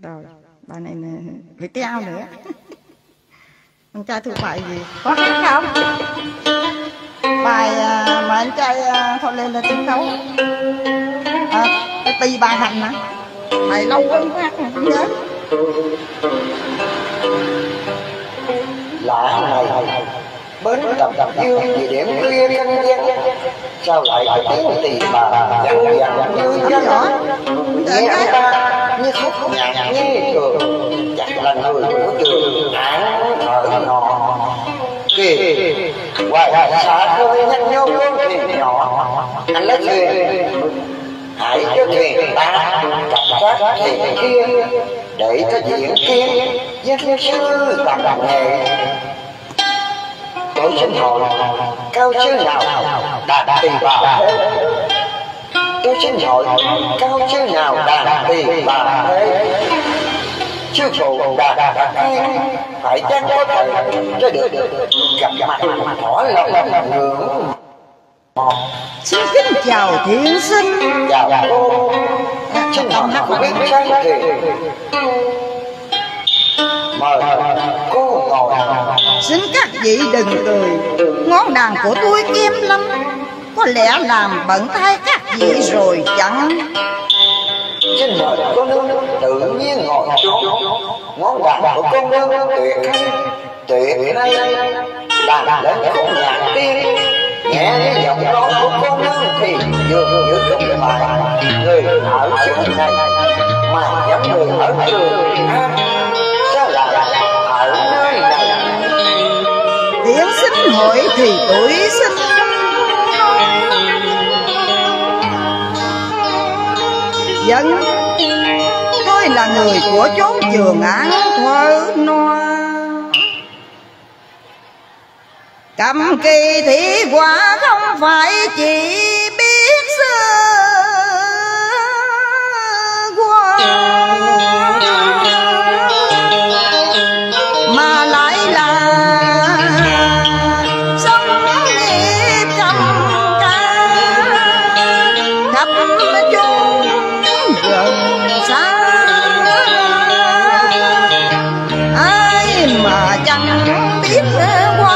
Rồi, bài này phải treo nữa. Anh trai thuộc bài gì? Có hát không? Bài mà anh trai thôi lên là sân khấu. Tùy bài hành hả? Bài lâu quá không hát không nhớ. Lạ này bến tầm dương địa điểm khuya canh gian, sao lại có tiếng tỳ bà dằn dằn như dân nghe anh ta như khúc nhạc như thường, chắc là người của trường án thở nọ kìa. Hoài xa khơi nhanh nhau con thuyền nhỏ, anh lấy thuyền hãy cho thuyền ta cặp các thuyền kia để có diễn kiến dân sư tặng nghề. Tôi xin hỏi cao chứ nào đạt tỳ bà thế? Tôi xin hỏi cao chứ nào đạt tỳ bà thế? Sư phụ đạt hay phải chăng có thể cho được gặp mặt hỏi lòng ngưỡng. Xin kính chào thiện sinh. Chào cô. Xin hỏi cô biết trái thì mời cô ngồi. Xin các vị đừng cười, ngón đàn của tôi kém lắm, có lẽ làm bận tay các vị rồi chẳng. Xin mời cô nương tự nhiên ngồi xuống. Ngón đàn của cô nương tuyệt hay, tuyệt hay, đàn lên khúc nhạc tiên. Nghe cái giọng nói của cô nương thì dường như không phải người ở xứ này, mà giống người ở trường hát. Sao lại ở nơi này? Thiện sinh hội thì tôi xin dân, tôi là người của chốn Trường An Thơ Noa. Cầm kỳ thị quả không phải chỉ biết sơ qua, mà lại là sống nghiệp trăm ca khắp chốn gần xa. Ai mà chẳng biết qua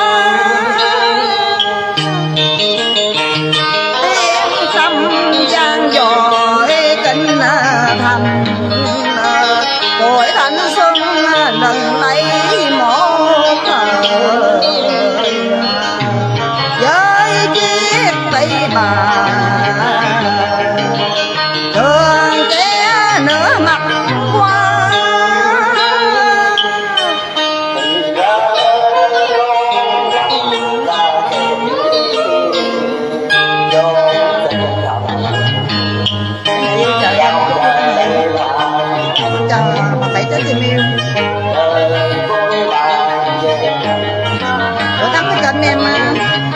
thành tuổi thanh xuân lần lấy một thời với chiếc tay bà thường che nửa mặt qua. Thấy tới tìm yêu có tắm cái kênh em mà.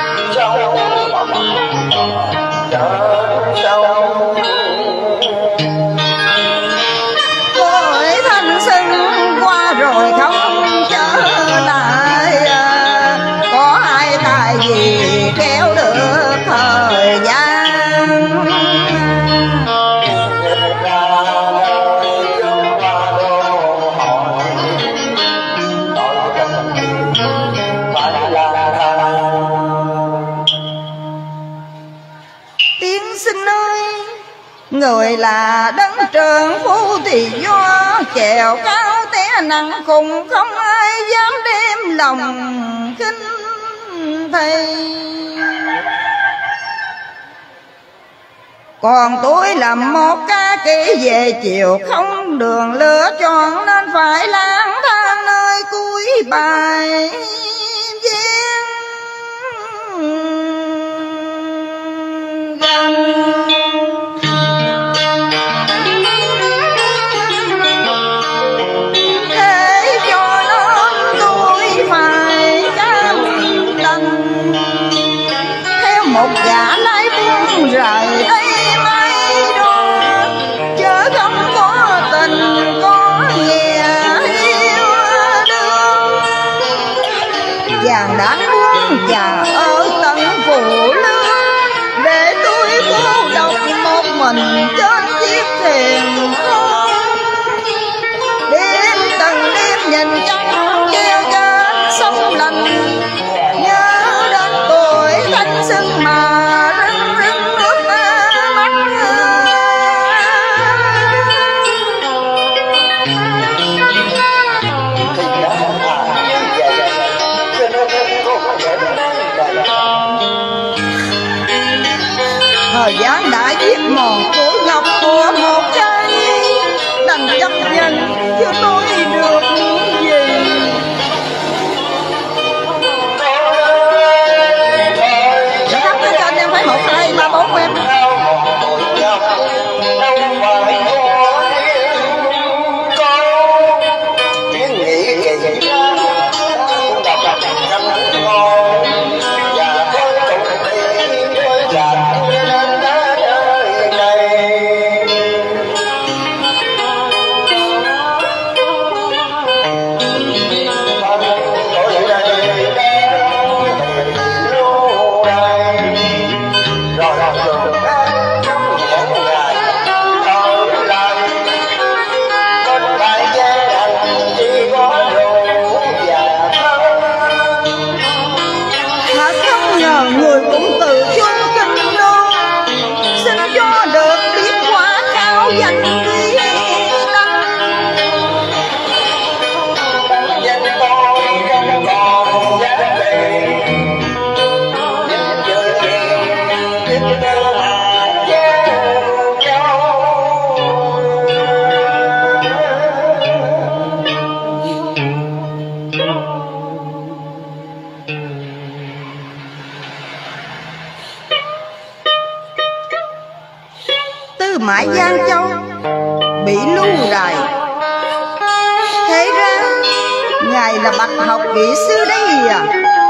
Tuổi thanh xuân qua rồi không trở lại, có ai tài gì kéo được thời gian. Người là đấng trường phu thì do chèo cao té nặng cùng không ai dám đem lòng khinh thầy. Còn tôi làm một ca kỹ về chiều không đường lựa chọn, nên phải lang thang nơi cuối bài viên gần. Một gã lái buông rời đây mấy đô, chớ không có tình có nghĩa yêu đương. Thời gian đã giết mòn tuổi ngọc của một trai nhi, đành chấp nhận chứ tôi được gì. Dạ thắp tới cho anh em thấy 1, 2, 3, 4 em. Mãi Giang Châu bị lưu đày, thế ra ngài là bậc học kỹ sư đấy à?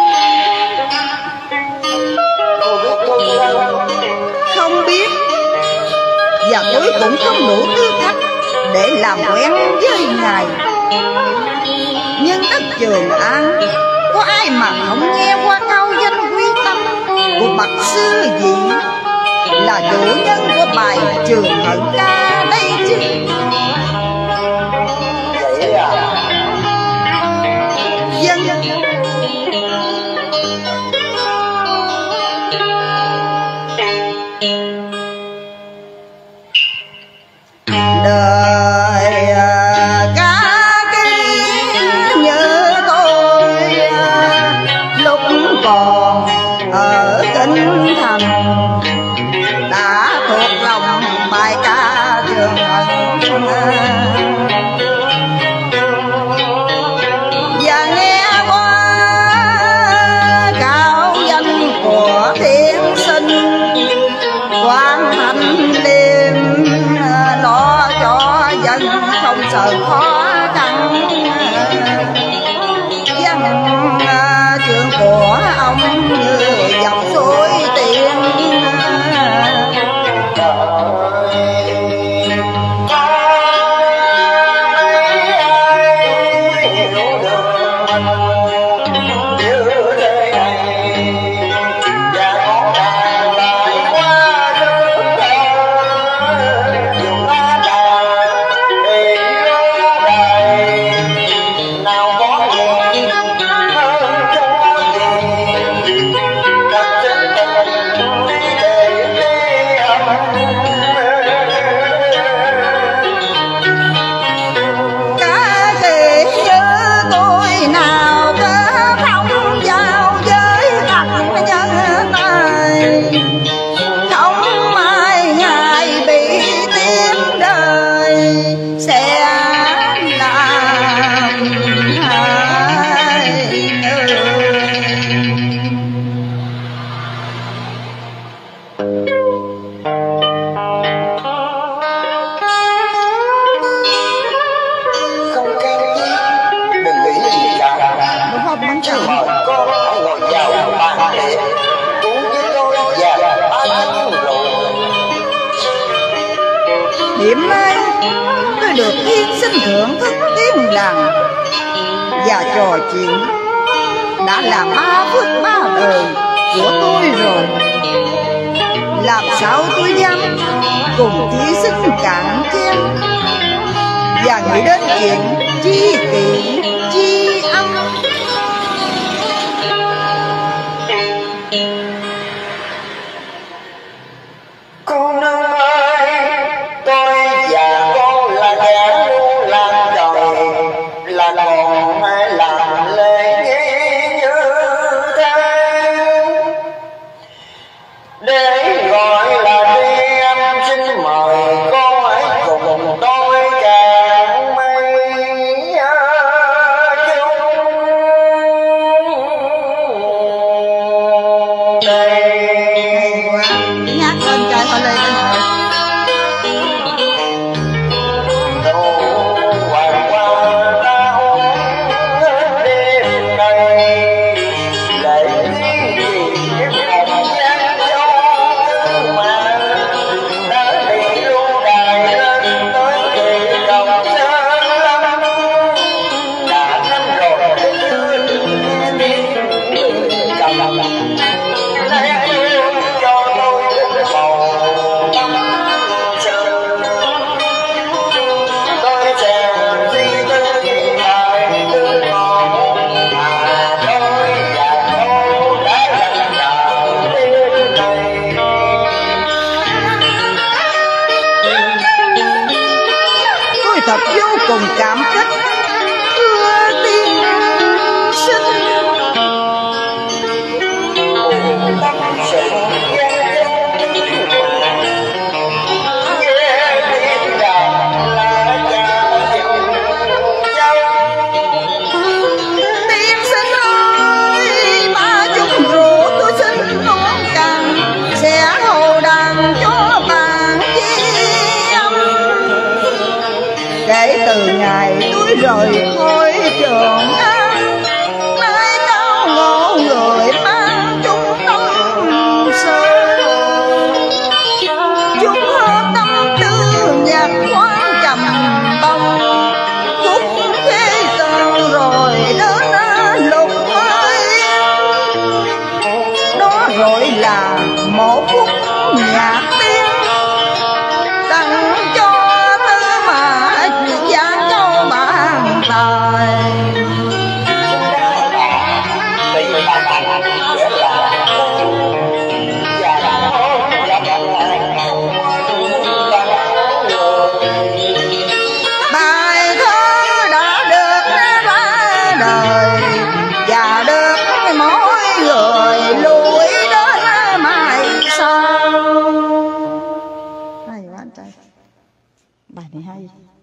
Không biết, và tôi cũng không đủ tư cách để làm quen với ngài. Nhưng đất Trường An có ai mà không nghe qua cao danh quý tâm của bậc sư vị, là chủ nhân của bài Trường Hận ca đây chứ. Vậy à? Dân đời ca kia nhớ tôi lúc còn ở Kinh Thành, đã thuộc lòng bài ca Trường Hận, và nghe qua cao danh của thiên sinh Quang Thành đêm lo cho dân không sợ khó khăn. Văn chương của ông như dòng suối tiền, điểm mai tôi được yên sinh thưởng thức tiếng đàn và trò chuyện, đã làm 3 phước 3 đời của tôi rồi. Làm sao tôi dám cùng thí sinh cạn chén và nghĩ đến chuyện chi kỷ chi âm. Cô nương ơi, tôi và cô là kẻ lưu làm trời, là còn hay làm lễ nghi như thế, để gọi là thật vô cùng cảm kích thưa tiên sinh. Kể từ ngày tôi rời khỏi trường An, nay cao ngộ người mang chung tâm sự, chung hợp tâm tư nhạc khoan trầm bông, khúc khê tường rồi đến lục ơi. Đó rồi là một khúc nhạc tiếng tặng cho bài thơ đã được ra đời và được mỗi người lùi đến mai sau. Hay quá anh trai, bài này hay.